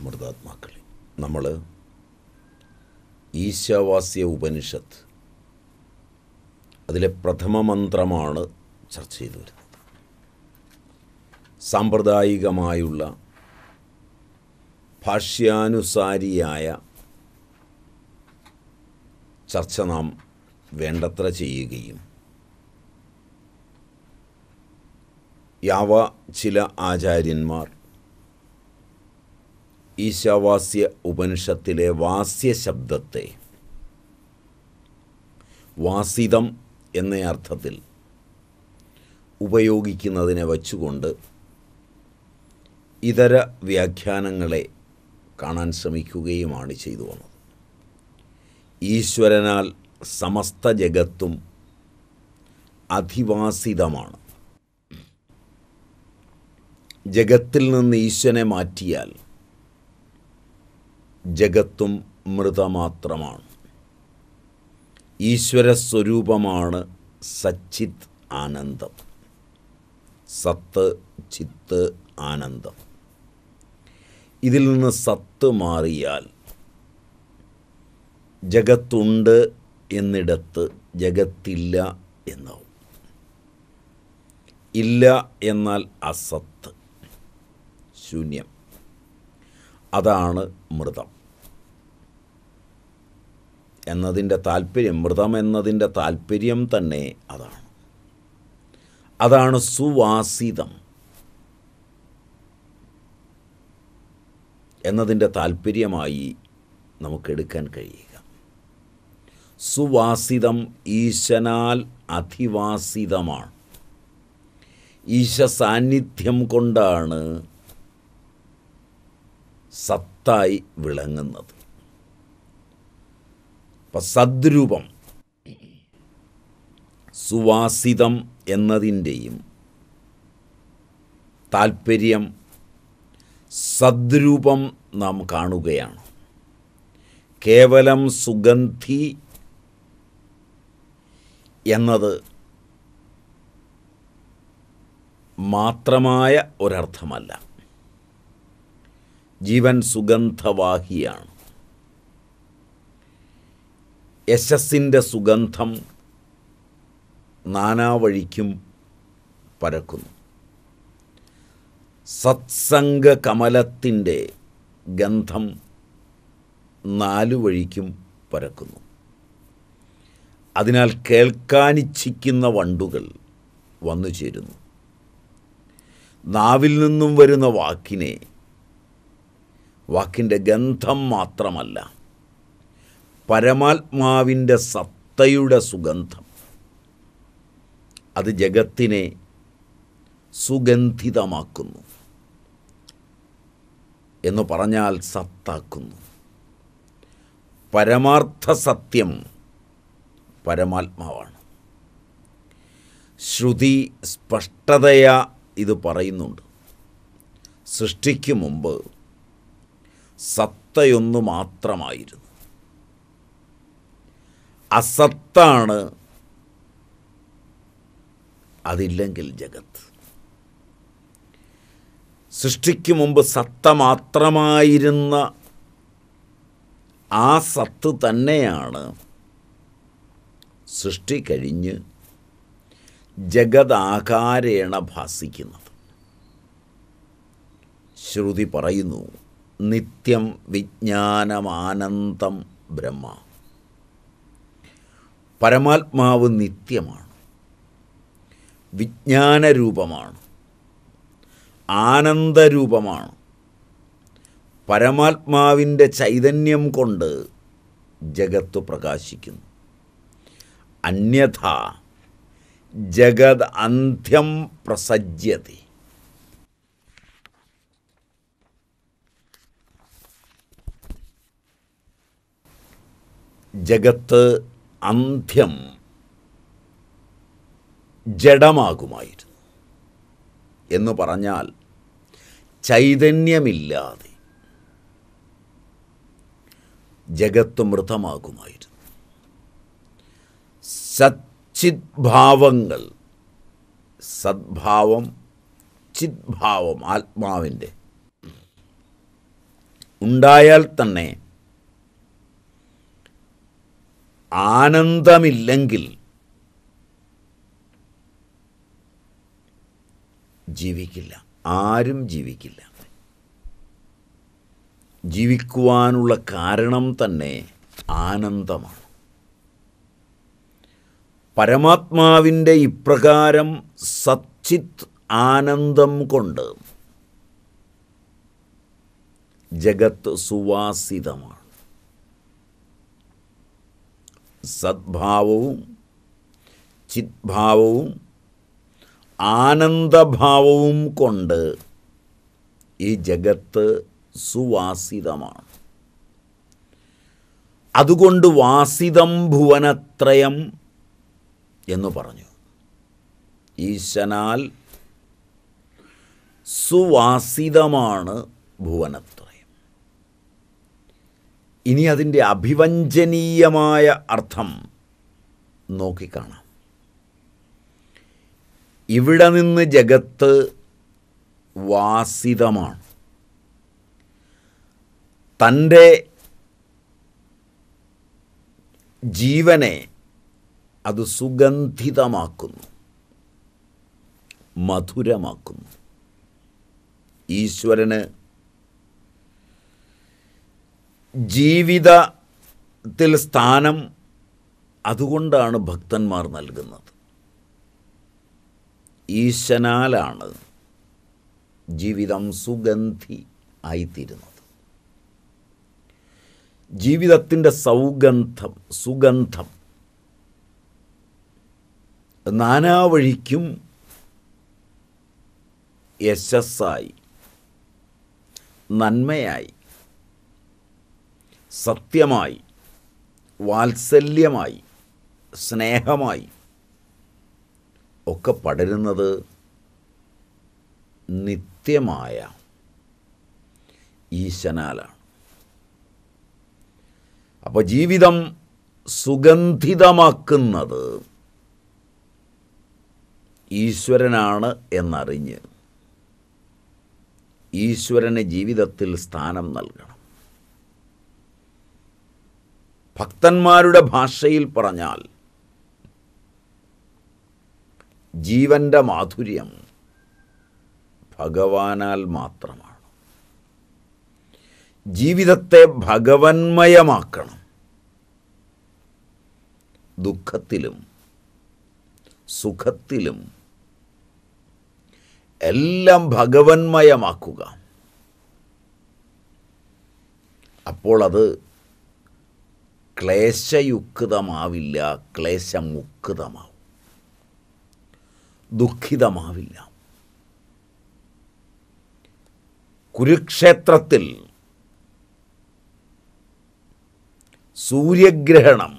അമൃതാത്മാക്കളെ, നമ്മൾ ഈശാവാസ്യ ഉപനിഷത്ത് അതിലെ പ്രഥമ മന്ത്രമാണ് ചർച്ച ചെയ്തു വരുന്നത്. സാമ്പ്രദായികമായുള്ള ഭാഷ്യാനുസാരിയായ ചർച്ച നാം വേണ്ടത്ര ചെയ്യുകയും ചില ആചാര്യന്മാർ ഈശാവാസ്യ ഉപനിഷത്തിലെ വാസ്യശബ്ദത്തെ വാസിതം എന്ന അർത്ഥത്തിൽ ഉപയോഗിക്കുന്നതിനെ വച്ചുകൊണ്ട് ഇതര വ്യാഖ്യാനങ്ങളെ കാണാൻ ശ്രമിക്കുകയുമാണ് ചെയ്തു വന്നത്. ഈശ്വരനാൽ സമസ്ത ജഗത്തും അധിവാസിതമാണ്. ജഗത്തിൽ നിന്ന് ഈശ്വരനെ മാറ്റിയാൽ ജഗത്തും മൃതമാത്രമാണ്. ഈശ്വരസ്വരൂപമാണ് സച്ചിത് ആനന്ദം. സത്ത്, ചിത്ത്, ആനന്ദം. ഇതിൽ നിന്ന് സത്ത് മാറിയാൽ ജഗത്തുണ്ട് എന്നിടത്ത് ജഗത്തില്ല എന്നാവും. ഇല്ല എന്നാൽ അസത്ത്, ശൂന്യം. അതാണ് മൃതം എന്നതിൻ്റെ താല്പര്യം. മൃതം എന്നതിൻ്റെ താല്പര്യം തന്നെ അതാണ്. അതാണ് സുവാസിതം എന്നതിൻ്റെ താല്പര്യമായി നമുക്കെടുക്കാൻ കഴിയുക. സുവാസിതം ഈശനാൽ അധിവാസിതമാണ്. ഈശ സാന്നിധ്യം കൊണ്ടാണ് സത്തായി വിളങ്ങുന്നത്. അപ്പം സദ്രൂപം, സുവാസിതം എന്നതിൻ്റെയും താല്പര്യം സദ്രൂപം നാം കാണുകയാണ്. കേവലം സുഗന്ധി എന്നത് മാത്രമായ ഒരർത്ഥമല്ല. ജീവൻ സുഗന്ധവാഹിയാണ്. യശസ്സിൻ്റെ സുഗന്ധം നാനാവഴിക്കും പരക്കുന്നു. സത്സംഗ കമലത്തിൻ്റെ ഗന്ധം 4 വഴിക്കും പരക്കുന്നു. അതിനാൽ കേൾക്കാനിച്ഛിക്കുന്ന വണ്ടുകൾ വന്നു ചേരുന്നു. നാവിൽ നിന്നും വരുന്ന വാക്കിൻ്റെ ഗന്ധം മാത്രമല്ല, പരമാത്മാവിൻ്റെ സത്തയുടെ സുഗന്ധം അത് ജഗത്തിനെ സുഗന്ധിതമാക്കുന്നു. എന്ന് പറഞ്ഞാൽ സത്താക്കുന്നു. പരമാർത്ഥ സത്യം പരമാത്മാവാണ്. ശ്രുതി സ്പഷ്ടതയാ ഇത് പറയുന്നുണ്ട്. സൃഷ്ടിക്ക് മുമ്പ് സത്തയൊന്നു മാത്രമായിരുന്നു. അസത്താണ്, അതില്ലെങ്കിൽ ജഗത്ത്. സൃഷ്ടിക്ക് മുമ്പ് സത്ത മാത്രമായിരുന്ന ആ സത്ത് തന്നെയാണ് സൃഷ്ടി കഴിഞ്ഞ് ജഗദാകാരേണ ഭാസിക്കുന്നത്. ശ്രുതി പറയുന്നു, നിത്യം വിജ്ഞാനമാനന്ദം ബ്രഹ്മ. പരമാത്മാവ് നിത്യമാണ്, വിജ്ഞാനരൂപമാണ്, ആനന്ദരൂപമാണ്. പരമാത്മാവിൻ്റെ ചൈതന്യം കൊണ്ട് ജഗത്ത് പ്രകാശിക്കുന്നു. അന്യഥാ ജഗത് അന്ത്യം പ്രസജ്യതി. ജഗത്ത് അന്ത്യം ജഡമാകുമായിരുന്നു. എന്ന് പറഞ്ഞാൽ ചൈതന്യമില്ലാതെ ജഗത്ത് മൃതമാകുമായിരുന്നു. സച്ചിദ്ഭാവങ്ങൾ, സദ്ഭാവം, ചിദ്ഭാവം, ആത്മാവിൻ്റെ ഉണ്ടായാൽ തന്നെ ആനന്ദമില്ലെങ്കിൽ ജീവിക്കില്ല, ആരും ജീവിക്കില്ല. ജീവിക്കുവാനുള്ള കാരണം തന്നെ ആനന്ദമാണ്. പരമാത്മാവിൻ്റെ ഇപ്രകാരം സച്ചിത് ആനന്ദം കൊണ്ട് ജഗത്ത് സുവാസിതമാണ്. സദ്ഭാവവും ചിദ്ഭാവവും ആനന്ദഭാവവും കൊണ്ട് ഈ ജഗത്ത് സുവാസിതമാണ്. അതുകൊണ്ട് വാസിതം ഭുവനത്രയം എന്ന് പറഞ്ഞു. ഈശനാൽ സുവാസിതമാണ് ഭുവനത്രയം. ഇനി അതിൻ്റെ അഭിവഞ്ചനീയമായ അർത്ഥം നോക്കിക്കാണാം. ഇവിടെ നിന്ന് ജഗത്ത് വാസിതമാണ്. തൻ്റെ ജീവനെ അത് സുഗന്ധിതമാക്കുന്നു, മധുരമാക്കുന്നു. ഈശ്വരന് ജീവിതത്തിൽ സ്ഥാനം അതുകൊണ്ടാണ് ഭക്തന്മാർ നൽകുന്നത്. ഈശനാലാണ് ജീവിതം സുഗന്ധി ആയിത്തീരുന്നത്. ജീവിതത്തിൻ്റെ സുഗന്ധം നാനാവഴിക്കും യശസ്സായി, നന്മയായി, സത്യമായി, വാത്സല്യമായി, സ്നേഹമായി ഒക്കെ പടരുന്നത് നിത്യമായ ഈശനാലാണ്. അപ്പോൾ ജീവിതം സുഗന്ധിതമാക്കുന്നത് ഈശ്വരനാണ് എന്നറിഞ്ഞ് ഈശ്വരന് ജീവിതത്തിൽ സ്ഥാനം നൽകണം. ഭക്തന്മാരുടെ ഭാഷയിൽ പറഞ്ഞാൽ ജീവൻ്റെ മാധുര്യം ഭഗവാനാൽ മാത്രമാണ്. ജീവിതത്തെ ഭഗവന്മയമാക്കണം. ദുഃഖത്തിലും സുഖത്തിലും എല്ലാം ഭഗവന്മയമാക്കുക. അപ്പോൾ അത് ക്ലേശയുക്തമാവില്ല, ക്ലേശമുക്തമാവും, ദുഃഖിതമാവില്ല. കുരുക്ഷേത്രത്തിൽ സൂര്യഗ്രഹണം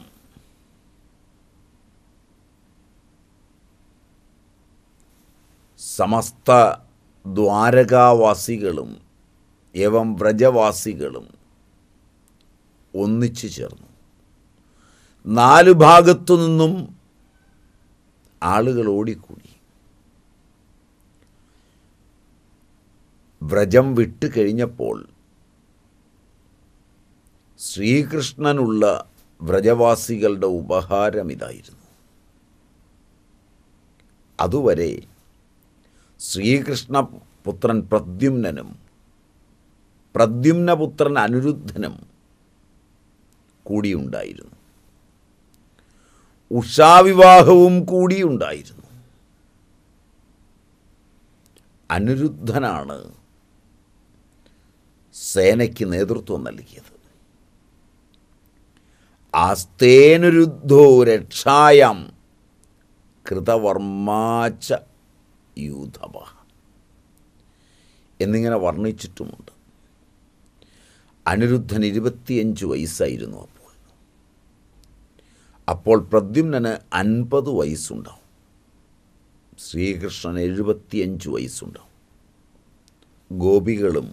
സമസ്ത ദ്വാരകാവാസികളും ഏവം വ്രജവാസികളും ഒന്നിച്ചു ചേർന്നു. 4 ഭാഗത്തു നിന്നും ആളുകൾ ഓടിക്കൂടി. വ്രജം വിട്ടു കഴിഞ്ഞപ്പോൾ ശ്രീകൃഷ്ണനുള്ള വ്രജവാസികളുടെ ഉപഹാരം ഇതായിരുന്നു. അതുവരെ ശ്രീകൃഷ്ണപുത്രൻ പ്രദ്യുമ്നനും പ്രദ്യുമ്നപുത്രൻ അനിരുദ്ധനും കൂടിയുണ്ടായിരുന്നു. ഉഷാവിവാഹവും കൂടിയുണ്ടായിരുന്നു. അനിരുദ്ധനാണ് സേനയ്ക്ക് നേതൃത്വം നൽകിയത്. ആസ്തേനുരുദ്ധോ രക്ഷായാം കൃതവർമാച്ച യൂഥവ എന്നിങ്ങനെ വർണ്ണിച്ചിട്ടുമുണ്ട്. അനിരുദ്ധൻ 25 വയസ്സായിരുന്നു അപ്പോൾ പ്രദ്യുമ്നന് 50 വയസ്സുണ്ടാവും. ശ്രീകൃഷ്ണന് 75 വയസ്സുണ്ടാവും. ഗോപികളും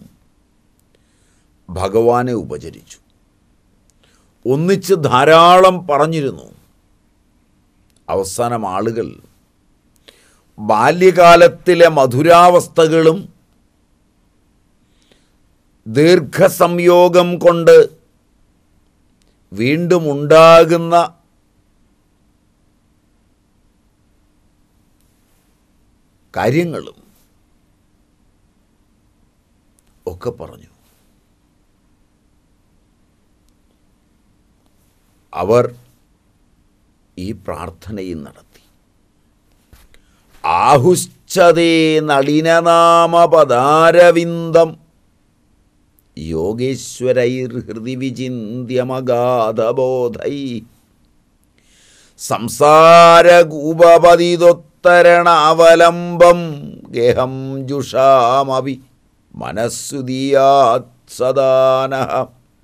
ഭഗവാനെ ഉപചരിച്ചു. ഒന്നിച്ച് ധാരാളം പറഞ്ഞിരുന്നു. അവസാനം ആളുകൾ ബാല്യകാലത്തിലെ മധുരാവസ്ഥകളും ദീർഘസംയോഗം കൊണ്ട് വീണ്ടും ഉണ്ടാകുന്ന കാര്യങ്ങളും ഒക്കെ പറഞ്ഞു. അവർ ഈ പ്രാർത്ഥനയും നടത്തി. ആഹുശ്ചതേ നളിനനാമപദാരവിന്ദം യോഗേശ്വരൈർഹൃദി വിചിന്യമഗാധബോധൈ സംസാരകൂപപതിതൊത്തരണാവലംബം ഗേഹം ജുഷാമവി മനസ്സുദീയാത് സദാനഃ.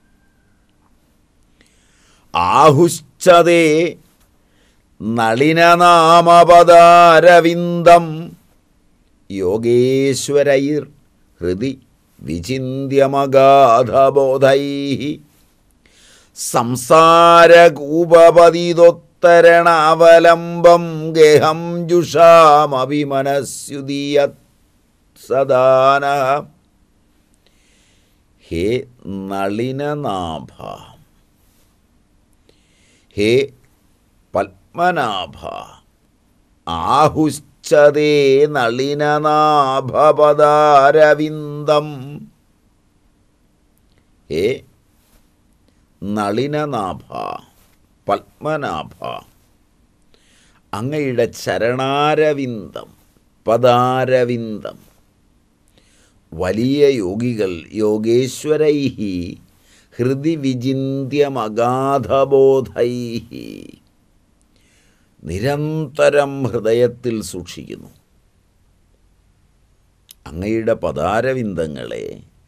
ആഹുശ്ചതേ നളിനനാമപദാരവിന്ദം യോഗേശ്വരൈർ ഹൃദി വിചിന്യമഗാധബോധൈഃ സംസാരകൂപപതിതൊത്തരണാവലംബം ഗേഹം ജുഷാമവി മനസ്സുദീയാത് സദാനഃ. ഹേ നളിനനാഭ, ഹേ പത്മനാഭ, ആഹുശ്ചതേ നളിനനാഭപദാരവിന്ദം. ഹേ നളിനനാഭ, പത്മനാഭ, അങ്ങയുടെ ചരണാരവിന്ദം, പദാരവിന്ദം വലിയ യോഗികൾ യോഗേശ്വരൈഹി ഹൃദി വിചിന്യമഗാധബോധൈഹി നിരന്തരം ഹൃദയത്തിൽ സൂക്ഷിക്കുന്നു. അങ്ങയുടെ പദാരവിന്ദങ്ങളെ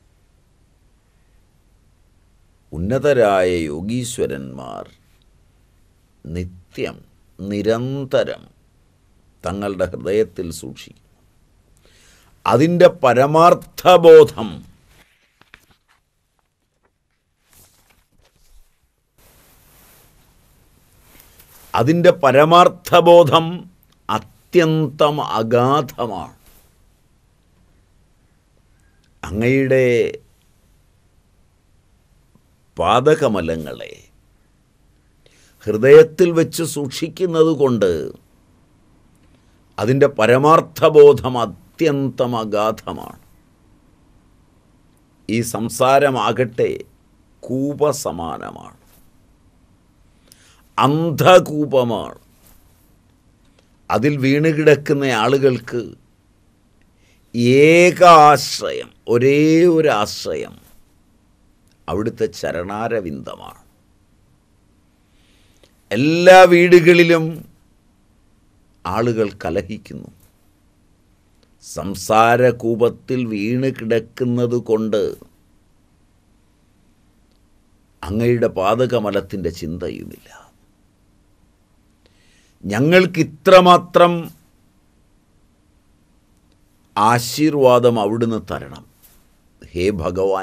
ഉന്നതരായ യോഗീശ്വരന്മാർ നിത്യം നിരന്തരം തങ്ങളുടെ ഹൃദയത്തിൽ സൂക്ഷിക്കുന്നു. അതിൻ്റെ പരമാർത്ഥബോധം അത്യന്തം അഗാധമാണ്. അങ്ങയുടെ പാദകമലങ്ങളെ ഹൃദയത്തിൽ വെച്ച് സൂക്ഷിക്കുന്നത് കൊണ്ട് അതിൻ്റെ പരമാർത്ഥബോധം അത്യന്തം അഗാധമാണ്. ഈ സംസാരമാകട്ടെ കൂപസമാനമാണ്, അന്ധകൂപമാണ്. അതിൽ വീണുകിടക്കുന്ന ആളുകൾക്ക് ഏക ആശ്രയം, ഒരേ ഒരു ആശ്രയം അവിടുത്തെ ചരണാരവിന്ദമാണ്. എല്ലാ വീടുകളിലും ആളുകൾ കലഹിക്കുന്നു. സംസാരകൂപത്തിൽ വീണ് കിടക്കുന്നത് കൊണ്ട് അങ്ങയുടെ പാദകമലത്തിൻ്റെ ചിന്തയുമില്ല. ഞങ്ങൾക്കിത്രമാത്രം ആശീർവാദം അവിടുന്ന് തരണം. ഹേ ഭഗവാൻ.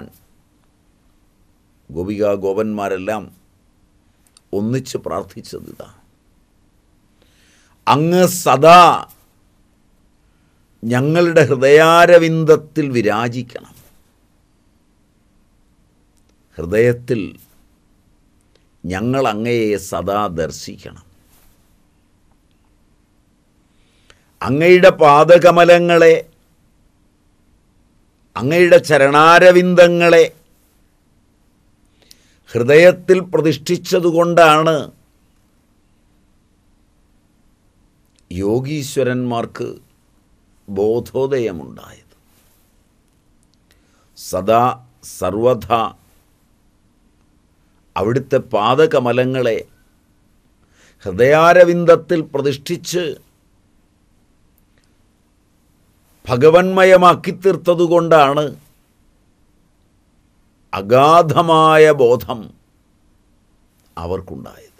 ഗോപികാ ഗോപന്മാരെല്ലാം ഒന്നിച്ച് പ്രാർത്ഥിച്ചതിതാ. അങ്ങ് സദാ ഞങ്ങളുടെ ഹൃദയാരവിന്ദത്തിൽ വിരാജിക്കണം. ഹൃദയത്തിൽ ഞങ്ങൾ അങ്ങയെ സദാ ദർശിക്കണം. അങ്ങയുടെ പാദകമലങ്ങളെ, അങ്ങയുടെ ചരണാരവിന്ദങ്ങളെ ഹൃദയത്തിൽ പ്രതിഷ്ഠിച്ചതുകൊണ്ടാണ് യോഗീശ്വരന്മാർക്ക് ബോധോദയമുണ്ടായത്. സദാ സർവഥ അവിടുത്തെ പാദകമലങ്ങളെ ഹൃദയാരവിന്ദത്തിൽ പ്രതിഷ്ഠിച്ച് ഭഗവന്മയമാക്കി തീർത്തതുകൊണ്ടാണ് അഗാധമായ ബോധം അവർക്കുണ്ടായത്.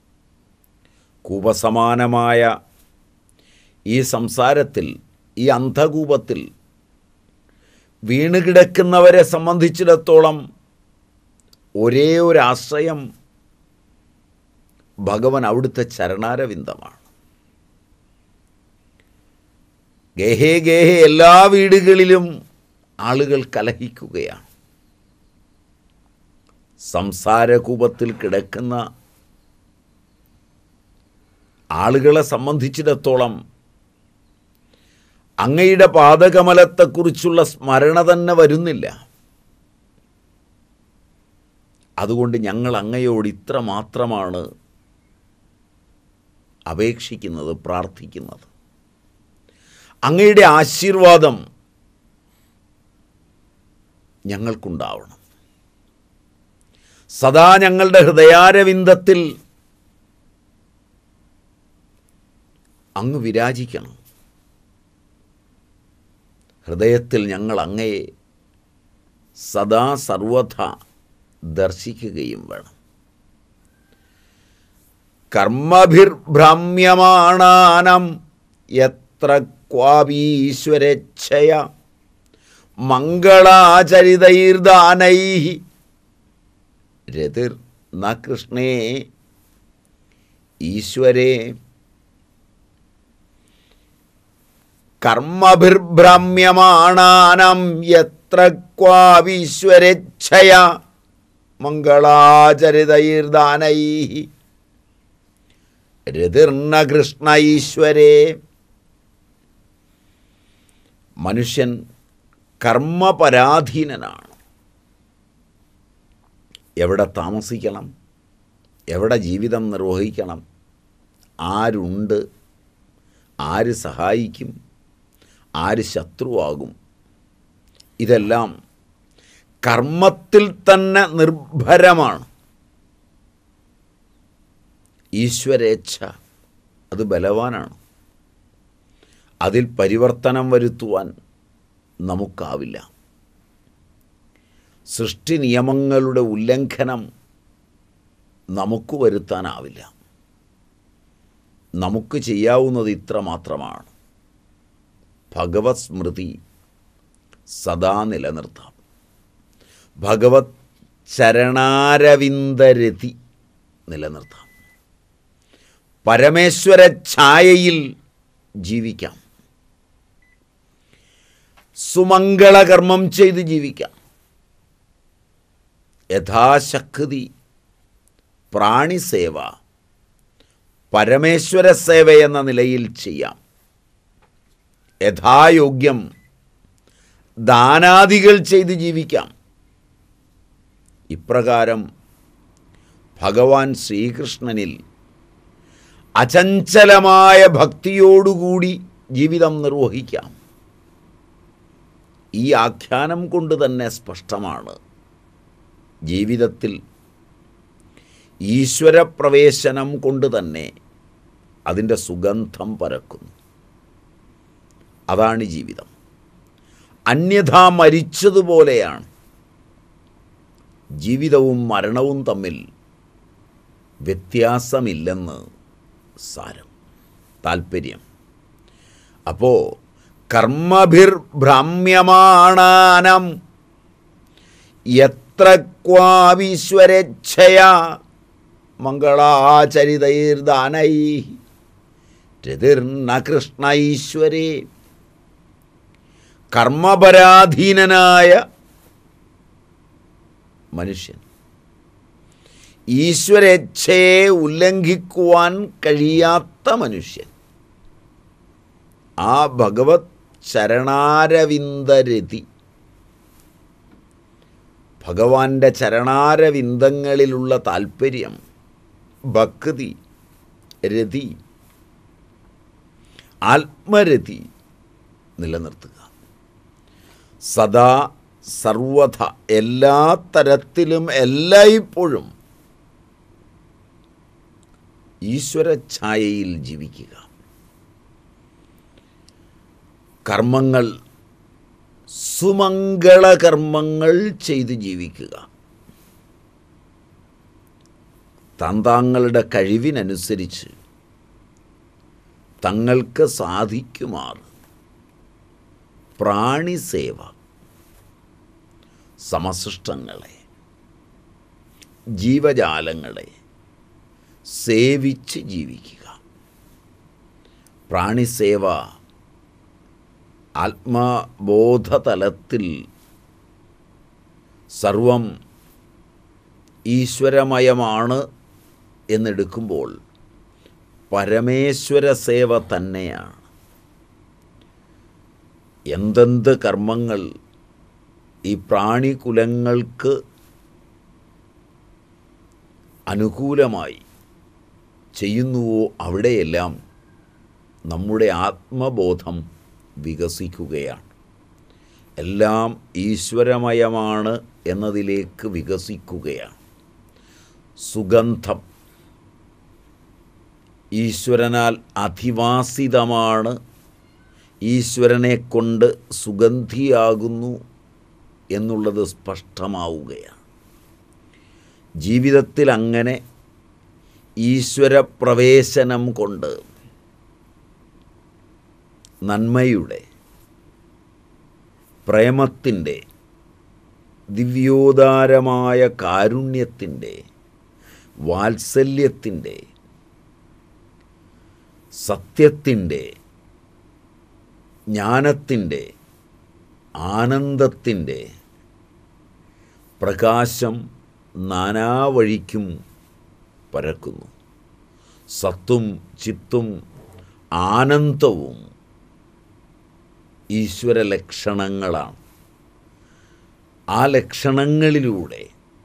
കൂപസമാനമായ ഈ സംസാരത്തിൽ, ഈ അന്ധകൂപത്തിൽ വീണുകിടക്കുന്നവരെ സംബന്ധിച്ചിടത്തോളം ഒരേ ഒരു ആശ്രയം ഭഗവൻ അവിടുത്തെ ചരണാരവിന്ദമാണ്. ഗേഹേ ഗേഹേ എല്ലാ വീടുകളിലും ആളുകൾ കലഹിക്കുകയാണ്. സംസാരകൂപത്തിൽ കിടക്കുന്ന ആളുകളെ സംബന്ധിച്ചിടത്തോളം അങ്ങയുടെ പാദകമലത്തെക്കുറിച്ചുള്ള സ്മരണ തന്നെ വരുന്നില്ല. അതുകൊണ്ട് ഞങ്ങൾ അങ്ങയോട് ഇത്ര മാത്രമാണ് അപേക്ഷിക്കുന്നത്, പ്രാർത്ഥിക്കുന്നത്. അങ്ങയുടെ ആശീർവാദം ഞങ്ങൾക്കുണ്ടാവണം. സദാ ഞങ്ങളുടെ ഹൃദയാരവിന്ദത്തിൽ അങ്ങ് വിരാജിക്കണം. ഹൃദയത്തിൽ ഞങ്ങൾ അങ്ങയെ സദാ സർവഥ ദർശിക്കുകയും വേണം. കർമ്മഭിർഭ്രാമ്യമാണാനം യത്ര ക്വാപീശ്വരച്ഛയ മംഗളാചരിതൈർദാനൈഃ രതിർ ന കൃഷ്ണേ ഈശ്വരേ. കർമ്മഭിർഭ്രാമ്യമാണാനം യത്ര ക്വാപീശ്വരച്ഛയ മംഗളാചരിതൈർദാനൈഃ രതിർന കൃഷ്ണ ഈശ്വരേ. മനുഷ്യൻ കർമ്മപരാധീനനാണ്. എവിടെ താമസിക്കണം, എവിടെ ജീവിതം നിർവഹിക്കണം, ആരുണ്ട്, ആര് സഹായിക്കും, ആര് ശത്രുവാകും, ഇതെല്ലാം കർമ്മത്തിൽ തന്നെ നിർഭരമാണ്. ഈശ്വരേച്ഛ അത് ബലവാനാണ്. അതിൽ പരിവർത്തനം വരുത്തുവാൻ നമുക്കാവില്ല. സൃഷ്ടി നിയമങ്ങളുടെ ഉല്ലംഘനം നമുക്ക് വരുത്താനാവില്ല. നമുക്ക് ചെയ്യാവുന്നത് ഇത്ര മാത്രമാണ്: ഭഗവത് സ്മൃതി സദാ നിലനിർത്താം. ഭഗവത് ചരണാരവിന്ദരതി നിലനിർത്താം. പരമേശ്വര ഛായയിൽ ജീവിക്കാം. സുമംഗളകർമ്മം ചെയ്ത് ജീവിക്കാം. യഥാശക്തി പ്രാണിസേവ, പരമേശ്വര സേവ എന്ന നിലയിൽ ചെയ്യാം. യഥായോഗ്യം ദാനാദികൾ ചെയ്ത് ജീവിക്കാം. ഇപ്രകാരം ഭഗവാൻ ശ്രീകൃഷ്ണനിൽ അചഞ്ചലമായ ഭക്തിയോടുകൂടി ജീവിതം നിർവഹിക്കാം. ഈ ആഖ്യാനം കൊണ്ട് തന്നെ സ്പഷ്ടമാണ്, ജീവിതത്തിൽ ഈശ്വരപ്രവേശനം കൊണ്ട് തന്നെ അതിൻ്റെ സുഗന്ധം പരക്കുന്നു. അതാണ് ജീവിതം. അന്യഥാ മരിച്ചതുപോലെയാണ്. ജീവിതവും മരണവും തമ്മിൽ വ്യത്യാസമില്ലെന്ന് സാരം, താൽപ്പര്യം. അപ്പോൾ കർമ്മഭിർഭ്രാമ്യമാണാനം യത്ര ക്വാപീശ്വരച്ഛയ മംഗളാചരിതൈർദാനൈഃ രതിർന കൃഷ്ണ ഈശ്വരേ. കർമ്മപരാധീനനായ മനുഷ്യൻ, ഈശ്വരേച്ഛയെ ഉല്ലംഘിക്കുവാൻ കഴിയാത്ത മനുഷ്യൻ, ആ ഭഗവത് ചരണാരവിന്ദരതി, ഭഗവാന്റെ ചരണാരവിന്ദങ്ങളിലുള്ള താൽപ്പര്യം, ഭക്തി, രതി, ആത്മരതി നിലനിർത്തുക. സദാ സർവഥ എല്ലാ തരത്തിലും എല്ലായ്പ്പോഴും ഈശ്വരഛായയിൽ ജീവിക്കുക. കർമ്മങ്ങൾ സുമംഗളകർമ്മങ്ങൾ ചെയ്ത് ജീവിക്കുക. താങ്കളുടെ കഴിവിനനുസരിച്ച് തങ്ങൾക്ക് സാധിക്കുമാറ് പ്രാണിസേവ, സമസൃഷ്ടങ്ങളെ, ജീവജാലങ്ങളെ സേവിച്ച് ജീവിക്കുക. പ്രാണിസേവ ആത്മബോധതലത്തിൽ സർവം ഈശ്വരമയമാണ് എന്നെടുക്കുമ്പോൾ പരമേശ്വര സേവ തന്നെയാണ്. എന്തെന്ത് കർമ്മങ്ങൾ ഈ പ്രാണികുലങ്ങൾക്ക് അനുകൂലമായി ചെയ്യുന്നുവോ അവിടെയെല്ലാം നമ്മുടെ ആത്മബോധം വികസിക്കുകയാണ്. എല്ലാം ഈശ്വരമയമാണ് എന്നതിലേക്ക് വികസിക്കുകയാണ്. സുഗന്ധം ഈശ്വരനാൽ അധിവാസിതമാണ്, ഈശ്വരനെ കൊണ്ട് സുഗന്ധിയാകുന്നു എന്നുള്ളത് സ്പഷ്ടമാവുകയാണ്. ജീവിതത്തിൽ അങ്ങനെ ഈശ്വരപ്രവേശനം കൊണ്ട് നന്മയുടെ, പ്രേമത്തിൻ്റെ, ദിവ്യോദാരമായ കാരുണ്യത്തിൻ്റെ, വാത്സല്യത്തിൻ്റെ, സത്യത്തിൻ്റെ, ജ്ഞാനത്തിൻ്റെ, ആനന്ദത്തിൻ്റെ പ്രകാശം നാനാവഴിക്കും പരക്കുന്നു. സത്തും ചിത്തും ആനന്ദവും ഈശ്വര ലക്ഷണങ്ങളാണ്. ആ ലക്ഷണങ്ങളിലൂടെ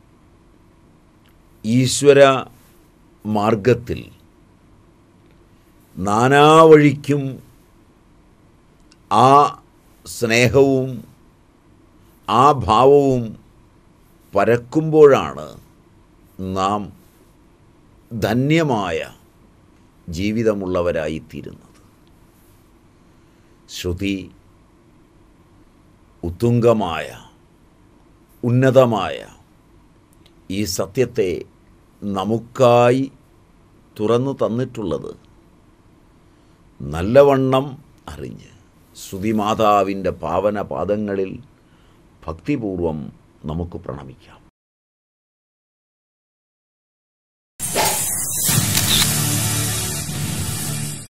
ഈശ്വര മാർഗത്തിൽ നാനാവഴിക്കും ആ സ്നേഹവും ആ ഭാവവും പരക്കുമ്പോഴാണ് നാം ധന്യമായ ജീവിതമുള്ളവരായിത്തീരുന്നത്. ശ്രുതി ഉത്തുംഗമായ, ഉന്നതമായ ഈ സത്യത്തെ നമുക്കായി തുറന്നു തന്നിട്ടുള്ളത് നല്ലവണ്ണം അറിഞ്ഞ് ശ്രുതിമാതാവിൻ്റെ പാവന പാദങ്ങളിൽ ഭക്തിപൂർവം നമുക്ക് പ്രണമിക്കാം.